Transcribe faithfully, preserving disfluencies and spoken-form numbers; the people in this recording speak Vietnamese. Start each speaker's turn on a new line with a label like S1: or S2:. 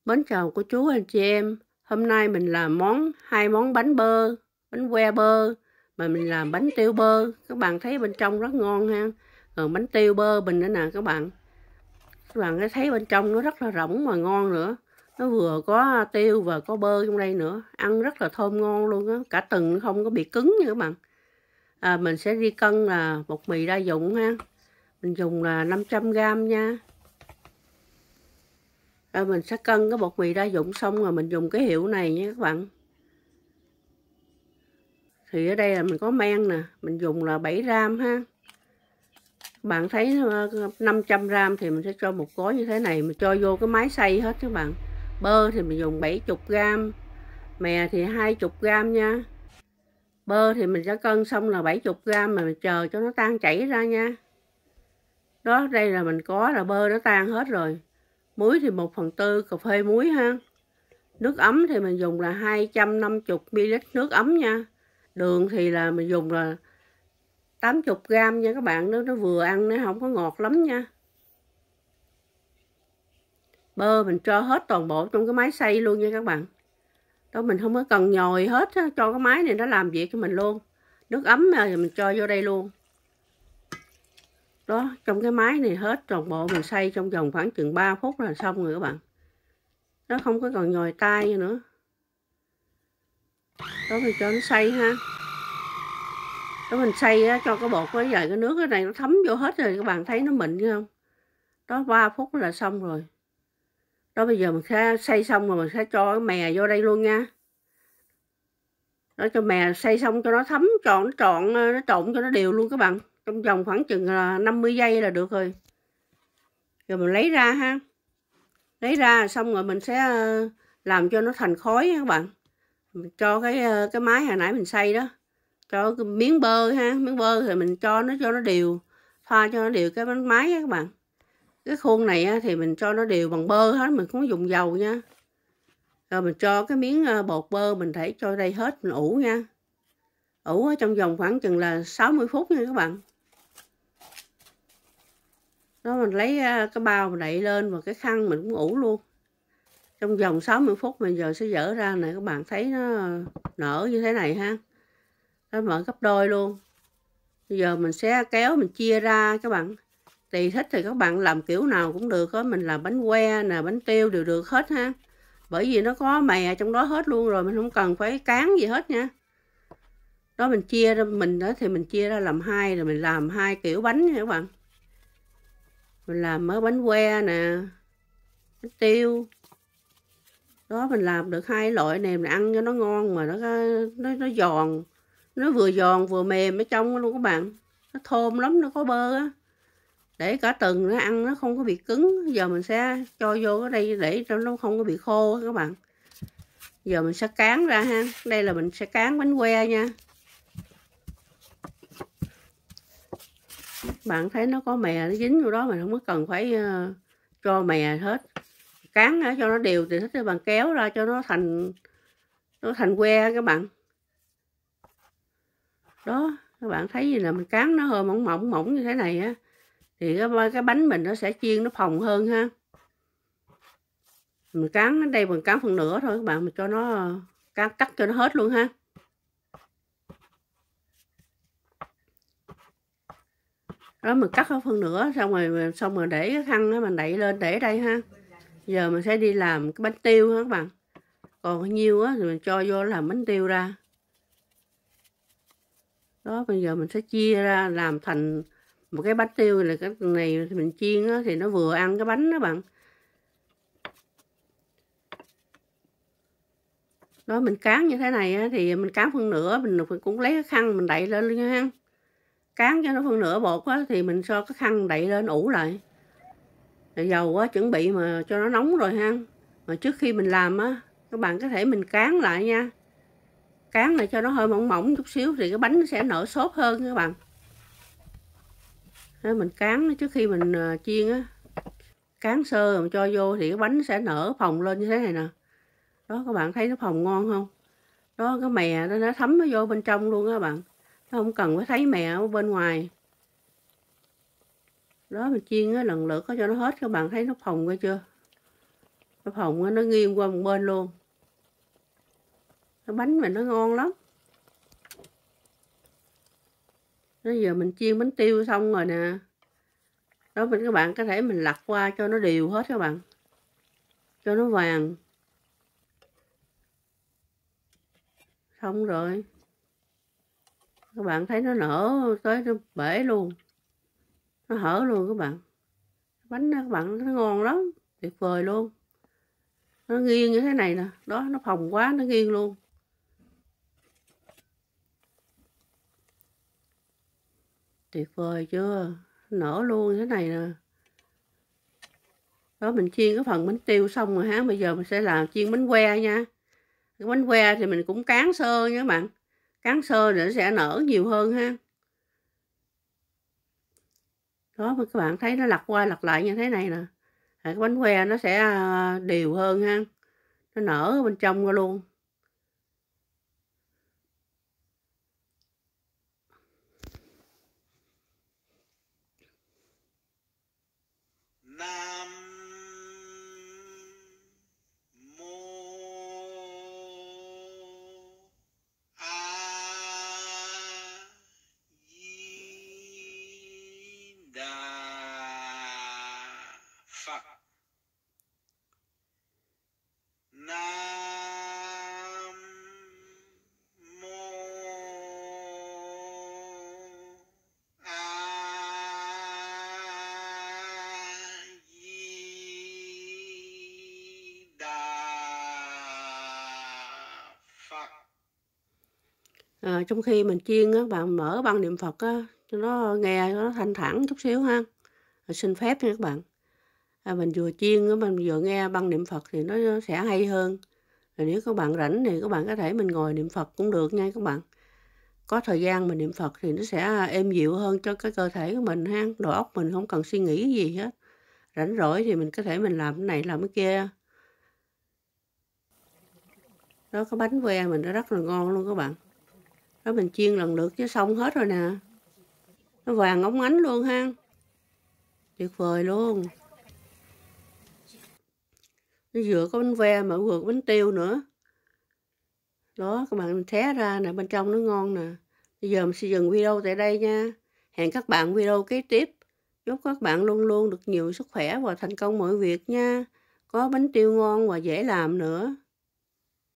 S1: Mến chào cô chú anh chị em. Hôm nay mình làm món hai món bánh bơ, bánh que bơ mà mình làm bánh tiêu bơ. Các bạn thấy bên trong rất ngon ha. Còn bánh tiêu bơ mình nữa nè các bạn. Các bạn thấy bên trong nó rất là rỗng mà ngon nữa. Nó vừa có tiêu và có bơ trong đây nữa. Ăn rất là thơm ngon luôn á. Cả từng không có bị cứng nha các bạn. À, mình sẽ đi cân là bột mì đa dụng ha. Mình dùng là năm trăm gam nha. Rồi mình sẽ cân cái bột mì đa dụng xong rồi mình dùng cái hiệu này nha các bạn. Thì ở đây là mình có men nè, mình dùng là bảy gam ha. Các bạn thấy năm trăm gam thì mình sẽ cho một gói như thế này, mình cho vô cái máy xay hết các bạn. Bơ thì mình dùng bảy mươi gam, mè thì hai mươi gam nha. Bơ thì mình sẽ cân xong là bảy mươi gam mà mình chờ cho nó tan chảy ra nha. Đó, đây là mình có là bơ nó tan hết rồi. Muối thì một phần tư cà phê muối ha. Nước ấm thì mình dùng là hai trăm năm mươi mi li lít nước ấm nha. Đường thì là mình dùng là tám mươi gam nha các bạn. Nó, nó vừa ăn, nó không có ngọt lắm nha. Bơ mình cho hết toàn bộ trong cái máy xay luôn nha các bạn. Đó, mình không có cần nhồi hết, cho cái máy này nó làm việc cho mình luôn. Nước ấm thì mình cho vô đây luôn. Đó, trong cái máy này hết toàn bộ mình xay trong vòng khoảng chừng ba phút là xong rồi các bạn. Nó không có còn nhồi tay nữa. Đó, mình cho nó xay ha. Đó, mình xay á, cho cái bột với vài cái nước cái này nó thấm vô hết rồi các bạn thấy nó mịn chưa không? Đó, ba phút là xong rồi. Đó, bây giờ mình sẽ xay xong rồi mình sẽ cho cái mè vô đây luôn nha. Đó, cho mè xay xong cho nó thấm tròn, nó trọn, nó trộn cho nó đều luôn các bạn. Trong vòng khoảng chừng năm mươi giây là được rồi. Rồi mình lấy ra ha. Lấy ra xong rồi mình sẽ làm cho nó thành khói các bạn. Mình cho cái cái máy hồi nãy mình xay đó. Cho cái miếng bơ ha, miếng bơ thì mình cho nó cho nó đều, pha cho nó đều cái bánh máy á các bạn. Cái khuôn này á, thì mình cho nó đều bằng bơ hết, mình không có dùng dầu nha. Rồi mình cho cái miếng bột bơ mình thể cho đây hết, mình ủ nha. Ủ ở trong vòng khoảng chừng là sáu mươi phút nha các bạn. Đó, mình lấy cái bao mình đậy lên và cái khăn mình cũng ủ luôn. Trong vòng sáu mươi phút mình giờ sẽ dỡ ra này, các bạn thấy nó nở như thế này ha. Nó mở gấp đôi luôn. Bây giờ mình sẽ kéo mình chia ra các bạn. Tùy thích thì các bạn làm kiểu nào cũng được đó. Mình làm bánh que nè, bánh tiêu đều được hết ha. Bởi vì nó có mè trong đó hết luôn rồi, mình không cần phải cán gì hết nha. Đó, mình chia ra mình đó thì mình chia ra làm hai rồi mình làm hai kiểu bánh nha các bạn. Mình làm ở bánh que nè, bánh tiêu. Đó, mình làm được hai loại này mình ăn cho nó ngon mà nó nó nó giòn. Nó vừa giòn vừa mềm ở trong luôn các bạn. Nó thơm lắm, nó có bơ á. Để cả tuần nó ăn nó không có bị cứng. Giờ mình sẽ cho vô cái đây để cho nó không có bị khô các bạn. Giờ mình sẽ cán ra ha. Đây là mình sẽ cán bánh que nha. Bạn thấy nó có mè nó dính vô đó, mình không có cần phải uh, cho mè hết. Cán uh, cho nó đều thì thích bạn kéo ra cho nó thành nó thành que các bạn. Đó, các bạn thấy gì là mình cán nó hơi mỏng mỏng mỏng như thế này á thì cái, cái bánh mình nó sẽ chiên nó phồng hơn ha. Mình cán ở đây mình cán phần nửa thôi các bạn, mình cho nó cán cắt cho nó hết luôn ha. Đó, mình cắt ở phần nửa xong rồi xong rồi để cái khăn đó mình đậy lên để đây ha. Giờ mình sẽ đi làm cái bánh tiêu ha các bạn. Còn nhiêu á thì mình cho vô làm bánh tiêu ra. Đó, bây giờ mình sẽ chia ra làm thành một cái bánh tiêu này, cái này thì mình chiên á, thì nó vừa ăn cái bánh đó bạn. Đó, mình cán như thế này á, thì mình cán phân nửa mình cũng lấy cái khăn mình đậy lên luôn nha ha. Cán cho nó phân nửa bột á, thì mình cho cái khăn đậy lên ủ lại. Rồi dầu á, chuẩn bị mà cho nó nóng rồi ha. Mà trước khi mình làm á, các bạn có thể mình cán lại nha. Cán lại cho nó hơi mỏng mỏng chút xíu thì cái bánh nó sẽ nở xốp hơn các bạn. Đó, mình cán trước khi mình chiên á, cán sơ rồi cho vô thì cái bánh sẽ nở phồng lên như thế này nè. Đó, các bạn thấy nó phồng ngon không? Đó, cái mè nó, nó thấm nó vô bên trong luôn các bạn. Nó không cần phải thấy mè ở bên ngoài. Đó, mình chiên á, lần lượt có cho nó hết, các bạn thấy nó phồng ra chưa? cái phòng nó nghiêng qua một bên luôn. Cái bánh mình nó ngon lắm. Bây giờ mình chiên bánh tiêu xong rồi nè. Đó, mình các bạn có thể mình lặt qua cho nó đều hết các bạn. Cho nó vàng. Xong rồi. Các bạn thấy nó nở tới nó bể luôn. Nó hở luôn các bạn. Bánh đó các bạn nó ngon lắm. Tuyệt vời luôn. Nó nghiêng như thế này nè. Đó, nó phồng quá nó nghiêng luôn. Tuyệt vời chưa? Nở luôn như thế này nè. Đó, mình chiên cái phần bánh tiêu xong rồi ha. Bây giờ mình sẽ làm chiên bánh que nha. Cái bánh que thì mình cũng cán sơ nha các bạn. Cán sơ để nó sẽ nở nhiều hơn ha. Đó, các bạn thấy nó lặt qua lặt lại như thế này nè. Cái bánh que nó sẽ đều hơn ha. Nó nở bên trong ra luôn.
S2: Nam mô A Di Đà Phật. Nam mô A Di Đà Phật.
S1: À, trong khi mình chiên á, bạn mở băng niệm Phật á, cho nó nghe nó thanh thản chút xíu ha. À, xin phép nha các bạn. À, mình vừa chiên á, mình vừa nghe băng niệm Phật thì nó sẽ hay hơn. Rồi nếu các bạn rảnh thì các bạn có thể mình ngồi niệm Phật cũng được nha các bạn. Có thời gian mình niệm Phật thì nó sẽ êm dịu hơn cho cái cơ thể của mình ha. Đầu óc mình không cần suy nghĩ gì hết. Rảnh rỗi thì mình có thể mình làm cái này làm cái kia. Đó, cái bánh que mình nó rất là ngon luôn các bạn. Đó, mình chiên lần lượt chứ xong hết rồi nè. Nó vàng óng ánh luôn ha. Tuyệt vời luôn. Nó vừa có bánh ve mà vừa có bánh tiêu nữa. Đó, các bạn xé ra nè, bên trong nó ngon nè. Bây giờ mình sẽ dừng video tại đây nha. Hẹn các bạn video kế tiếp. Chúc các bạn luôn luôn được nhiều sức khỏe và thành công mọi việc nha. Có bánh tiêu ngon và dễ làm nữa.